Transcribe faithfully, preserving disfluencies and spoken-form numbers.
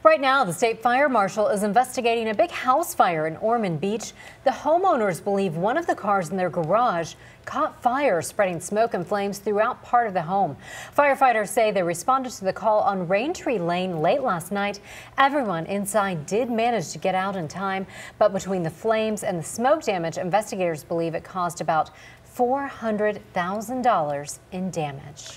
Right now, the state fire marshal is investigating a big house fire in Ormond Beach. The homeowners believe one of the cars in their garage caught fire, spreading smoke and flames throughout part of the home. Firefighters say they responded to the call on Raintree Lane late last night. Everyone inside did manage to get out in time, but between the flames and the smoke damage, investigators believe it caused about four hundred thousand dollars in damage.